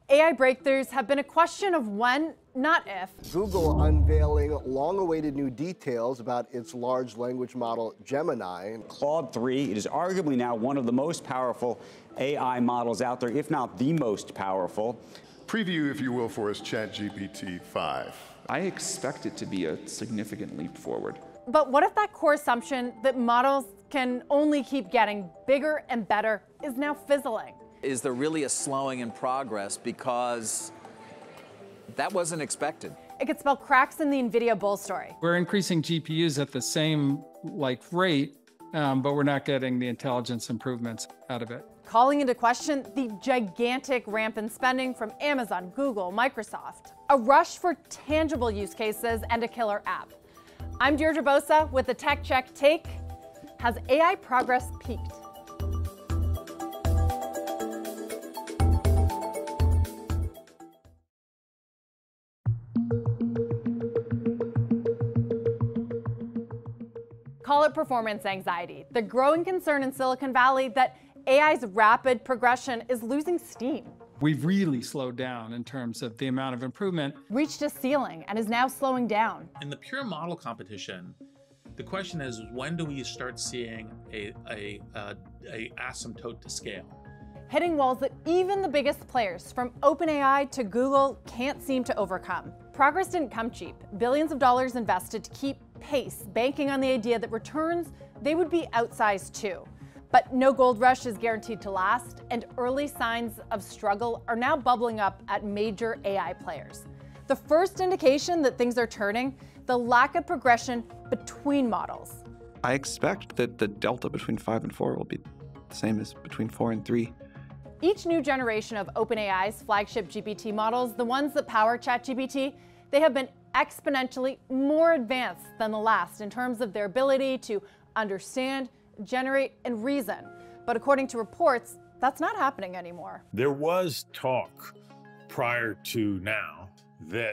AI breakthroughs have been a question of when, not if. Google unveiling long-awaited new details about its large language model, Gemini. Claude 3, it is arguably now one of the most powerful AI models out there, if not the most powerful. Preview, if you will, for us ChatGPT 5. I expect it to be a significant leap forward. But what if that core assumption that models can only keep getting bigger and better is now fizzling? Is there really a slowing in progress because that wasn't expected? It could spell cracks in the NVIDIA bull story. We're increasing GPUs at the same rate, but we're not getting the intelligence improvements out of it. Calling into question the gigantic ramp in spending from Amazon, Google, Microsoft. A rush for tangible use cases and a killer app. I'm Deirdre Bosa with the Tech Check Take. Has AI progress peaked? Call it performance anxiety, the growing concern in Silicon Valley that AI's rapid progression is losing steam. We've really slowed down in terms of the amount of improvement. Reached a ceiling and is now slowing down. In the pure model competition, the question is, when do we start seeing a asymptote to scale? Hitting walls that even the biggest players, from OpenAI to Google, can't seem to overcome. Progress didn't come cheap. Billions of dollars invested to keep pace, banking on the idea that returns, they would be outsized too. But no gold rush is guaranteed to last, and early signs of struggle are now bubbling up at major AI players. The first indication that things are turning, the lack of progression between models. I expect that the delta between 5 and 4 will be the same as between 4 and 3. Each new generation of OpenAI's flagship GPT models, the ones that power ChatGPT, they have been exponentially more advanced than the last in terms of their ability to understand, generate, and reason. But according to reports, that's not happening anymore. There was talk prior to now that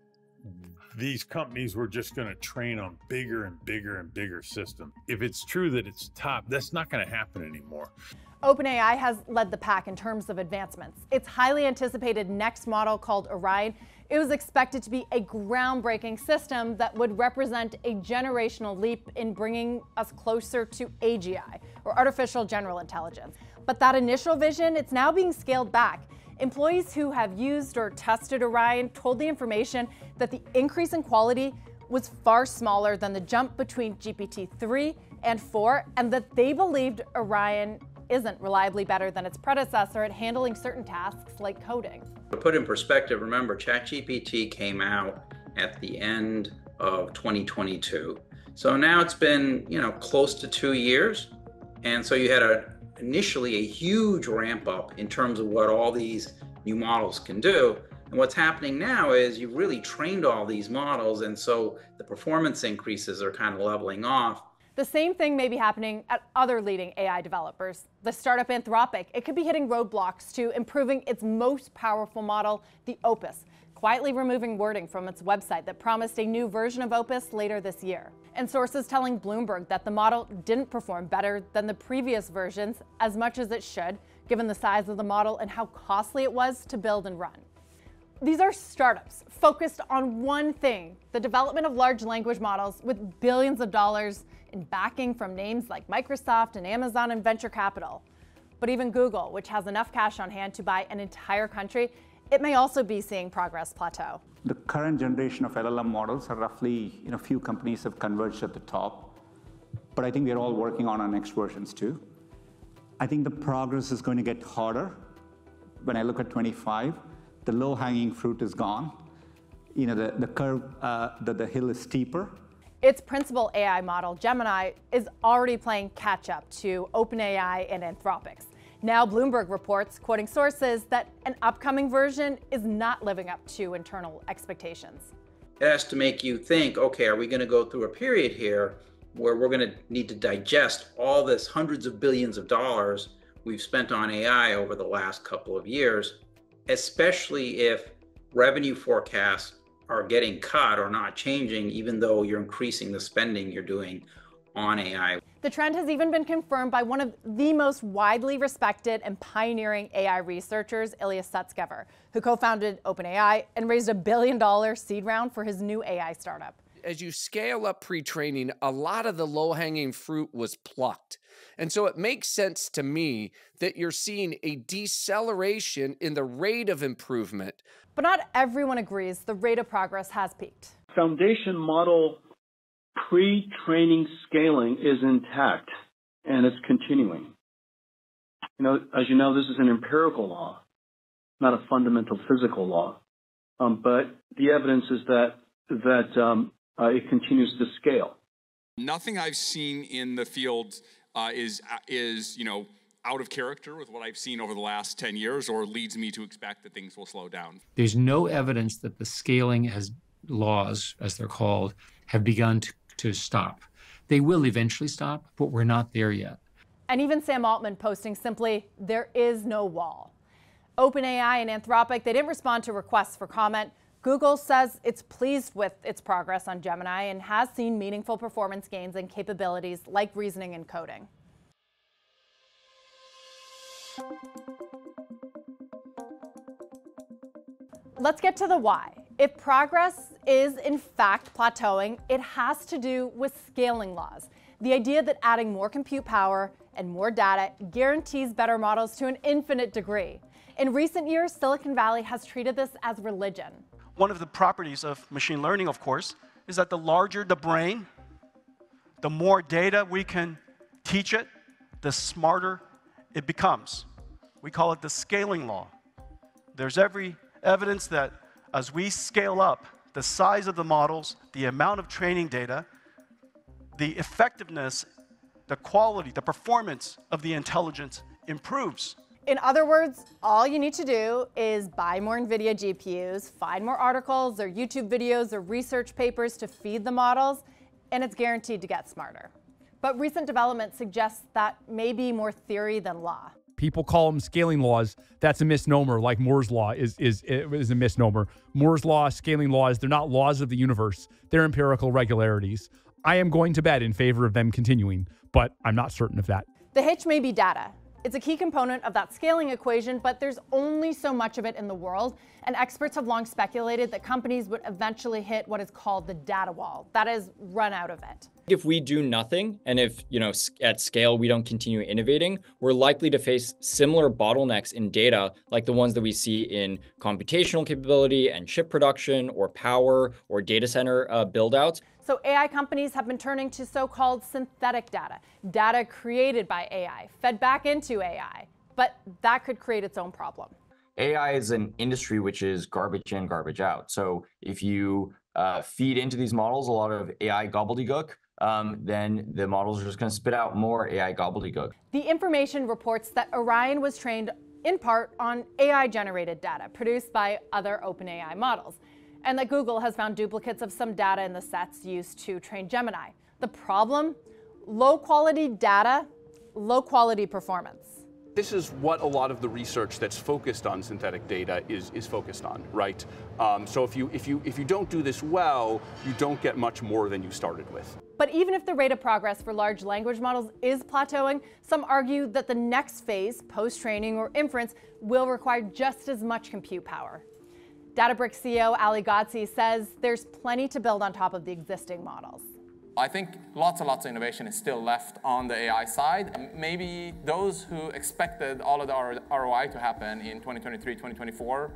these companies were just going to train on bigger and bigger and bigger systems. If it's true that it's top, that's not going to happen anymore. OpenAI has led the pack in terms of advancements. Its highly anticipated next model, called Orion, it was expected to be a groundbreaking system that would represent a generational leap in bringing us closer to AGI, or artificial general intelligence. But that initial vision, it's now being scaled back. Employees who have used or tested Orion told the information that the increase in quality was far smaller than the jump between GPT-3 and 4, and that they believed Orion isn't reliably better than its predecessor at handling certain tasks like coding. To put in perspective, remember, ChatGPT came out at the end of 2022. So now it's been, close to 2 years. And so you had initially a huge ramp up in terms of what all these new models can do. And what's happening now is you've really trained all these models, and so the performance increases are kind of leveling off. The same thing may be happening at other leading AI developers. The startup Anthropic, it could be hitting roadblocks to improving its most powerful model, the Opus, quietly removing wording from its website that promised a new version of Opus later this year. And sources telling Bloomberg that the model didn't perform better than the previous versions as much as it should, given the size of the model and how costly it was to build and run. These are startups focused on one thing, the development of large language models with billions of dollars in backing from names like Microsoft and Amazon and venture capital. But even Google, which has enough cash on hand to buy an entire country, it may also be seeing progress plateau. The current generation of LLM models are roughly, few companies have converged at the top, but I think we're all working on our next versions too. I think the progress is going to get harder. When I look at 25, the low-hanging fruit is gone. The curve, the hill is steeper. Its principal AI model, Gemini, is already playing catch-up to OpenAI and Anthropic's. Now Bloomberg reports, quoting sources, that an upcoming version is not living up to internal expectations. It has to make you think, okay, are we going to go through a period here where we're going to need to digest all this hundreds of billions of dollars we've spent on AI over the last couple of years, especially if revenue forecasts are getting cut or not changing, even though you're increasing the spending you're doing on AI. The trend has even been confirmed by one of the most widely respected and pioneering AI researchers, Ilya Sutskever, who co-founded OpenAI and raised $1 billion seed round for his new AI startup. As you scale up pre-training, a lot of the low-hanging fruit was plucked. And so it makes sense to me that you're seeing a deceleration in the rate of improvement. But not everyone agrees the rate of progress has peaked. Foundation model pre-training scaling is intact, and it's continuing. As you know, this is an empirical law, not a fundamental physical law. But the evidence is that it continues to scale. Nothing I've seen in the field is out of character with what I've seen over the last 10 years or leads me to expect that things will slow down. There's no evidence that the scaling laws, as they're called, have begun to stop. They will eventually stop, but we're not there yet. And even Sam Altman posting simply, "There is no wall." OpenAI and Anthropic, they didn't respond to requests for comment. Google says it's pleased with its progress on Gemini and has seen meaningful performance gains and capabilities like reasoning and coding. Let's get to the why. If progress is in fact plateauing, it has to do with scaling laws. The idea that adding more compute power and more data guarantees better models to an infinite degree. In recent years, Silicon Valley has treated this as religion. One of the properties of machine learning, of course, is that the larger the brain, the more data we can teach it, the smarter it becomes. We call it the scaling law. There's every evidence that as we scale up the size of the models, the amount of training data, the effectiveness, the quality, the performance of the intelligence improves. In other words, all you need to do is buy more NVIDIA GPUs, find more articles or YouTube videos or research papers to feed the models, and it's guaranteed to get smarter. But recent development suggests that may be more theory than law. People call them scaling laws. That's a misnomer, like Moore's law is a misnomer. Moore's law, scaling laws, they're not laws of the universe. They're empirical regularities. I am going to bet in favor of them continuing, but I'm not certain of that. The hitch may be data. It's a key component of that scaling equation, but there's only so much of it in the world, and experts have long speculated that companies would eventually hit what is called the data wall. That is, run out of it. If we do nothing, and if, at scale we don't continue innovating, we're likely to face similar bottlenecks in data like the ones that we see in computational capability and chip production or power or data center build-outs. So AI companies have been turning to so-called synthetic data, data created by AI, fed back into AI, but that could create its own problem. AI is an industry which is garbage in, garbage out. So if you feed into these models a lot of AI gobbledygook, then the models are just going to spit out more AI gobbledygook. The information reports that Orion was trained in part on AI-generated data produced by other OpenAI models, and that Google has found duplicates of some data in the sets used to train Gemini. The problem? Low-quality data, low-quality performance. This is what a lot of the research that's focused on synthetic data is focused on, right? So if you don't do this well, you don't get much more than you started with. But even if the rate of progress for large language models is plateauing, some argue that the next phase, post-training or inference, will require just as much compute power. Databricks CEO Ali Ghodsi says there's plenty to build on top of the existing models. I think lots and lots of innovation is still left on the AI side. Maybe those who expected all of the ROI to happen in 2023, 2024,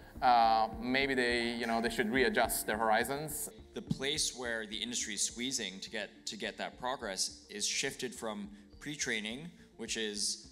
maybe they should readjust their horizons. The place where the industry is squeezing to get that progress is shifted from pre-training, which is,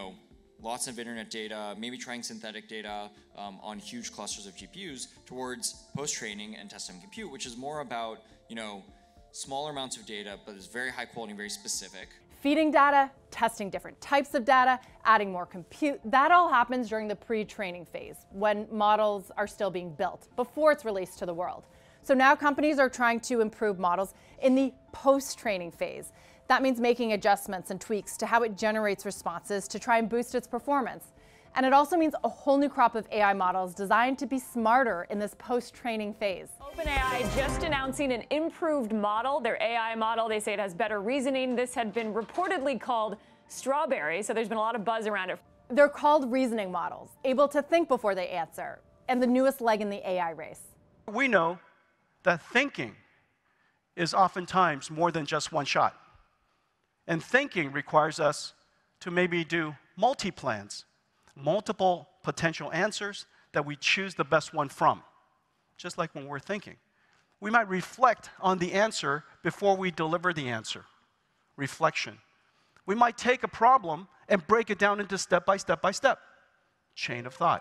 lots of internet data, maybe trying synthetic data on huge clusters of GPUs, towards post-training and test-time compute, which is more about, smaller amounts of data, but it's very high quality and very specific. Feeding data, testing different types of data, adding more compute, that all happens during the pre-training phase, when models are still being built, before it's released to the world. So now companies are trying to improve models in the post-training phase. That means making adjustments and tweaks to how it generates responses to try and boost its performance. And it also means a whole new crop of AI models designed to be smarter in this post-training phase. OpenAI just announcing an improved model, their AI model. They say it has better reasoning. This had been reportedly called Strawberry, so there's been a lot of buzz around it. They're called reasoning models, able to think before they answer, and the newest leg in the AI race. We know that thinking is oftentimes more than just one shot. And thinking requires us to maybe do multi-plans, multiple potential answers that we choose the best one from, just like when we're thinking. We might reflect on the answer before we deliver the answer. Reflection. We might take a problem and break it down into step by step by step. Chain of thought.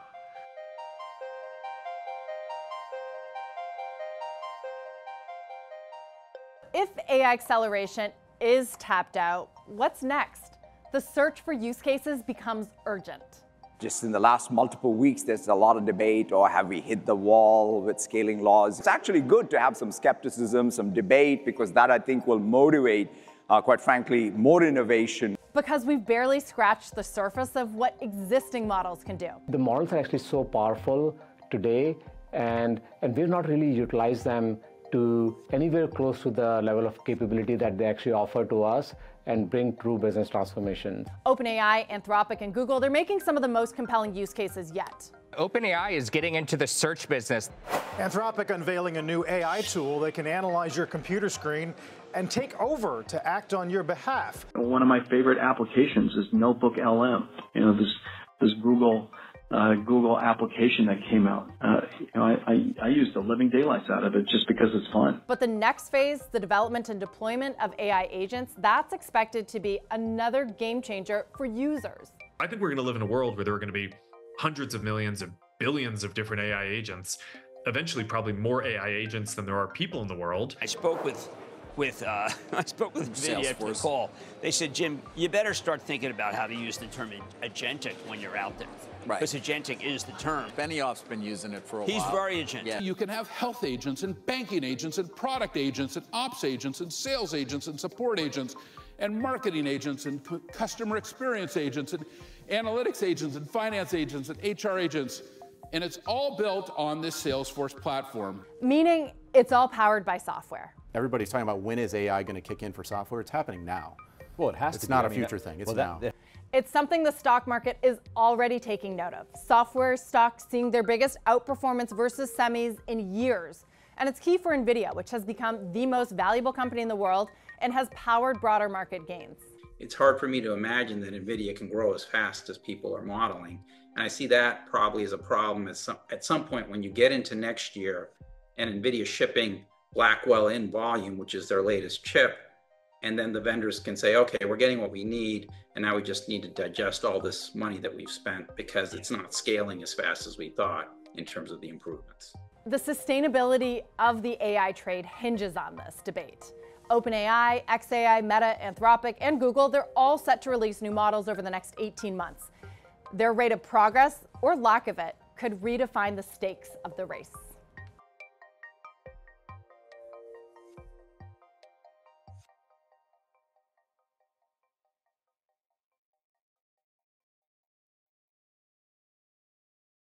If AI acceleration is tapped out, what's next? The search for use cases becomes urgent. Just in the last multiple weeks, there's a lot of debate, or have we hit the wall with scaling laws? It's actually good to have some skepticism, some debate, because that, I think, will motivate, quite frankly, more innovation. Because we've barely scratched the surface of what existing models can do. The models are actually so powerful today, and we've not really utilized them to anywhere close to the level of capability that they actually offer to us and bring true business transformation. OpenAI, Anthropic, and Google, they're making some of the most compelling use cases yet. OpenAI is getting into the search business. Anthropic unveiling a new AI tool that can analyze your computer screen and take over to act on your behalf. One of my favorite applications is Notebook LM. You know, this Google application that came out. I used the living daylights out of it just because it's fun. But the next phase, the development and deployment of AI agents, that's expected to be another game changer for users. I think we're going to live in a world where there are going to be hundreds of millions and billions of different AI agents. Eventually, probably more AI agents than there are people in the world. I spoke with NVIDIA after the call. They said, Jim, you better start thinking about how to use the term agentic when you're out there. Right. Because agentic is the term. Benioff's been using it for a while. He's very agentic. Yeah. You can have health agents and banking agents and product agents and ops agents and sales agents and support agents and marketing agents and customer experience agents and analytics agents and finance agents and HR agents. And it's all built on this Salesforce platform. Meaning it's all powered by software. Everybody's talking about when is AI going to kick in for software. It's happening now. Well, it has to be. It's not a future thing. It's now. It's something the stock market is already taking note of. Software stocks seeing their biggest outperformance versus semis in years. And it's key for NVIDIA, which has become the most valuable company in the world and has powered broader market gains. It's hard for me to imagine that NVIDIA can grow as fast as people are modeling. And I see that probably as a problem at some point when you get into next year and NVIDIA shipping Blackwell in volume, which is their latest chip, and then the vendors can say, okay, we're getting what we need, and now we just need to digest all this money that we've spent because it's not scaling as fast as we thought in terms of the improvements. The sustainability of the AI trade hinges on this debate. OpenAI, xAI, Meta, Anthropic, and Google, they're all set to release new models over the next 18 months. Their rate of progress, or lack of it, could redefine the stakes of the race.